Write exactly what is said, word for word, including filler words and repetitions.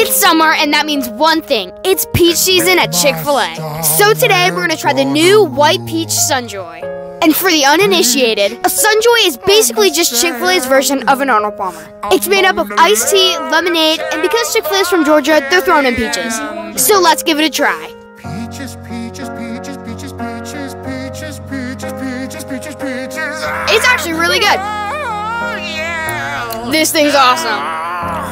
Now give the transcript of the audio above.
It's summer, and that means one thing. It's peach season at Chick-fil-A. So today, we're gonna try the new White Peach Sunjoy. And for the uninitiated, a Sunjoy is basically just Chick-fil-A's version of an Arnold Palmer. It's made up of iced tea, lemonade, and because Chick-fil-A is from Georgia, they're throwing in peaches. So let's give it a try. Peaches, peaches, peaches, peaches, peaches, peaches, peaches, peaches, peaches, peaches. It's actually really good. This thing's awesome.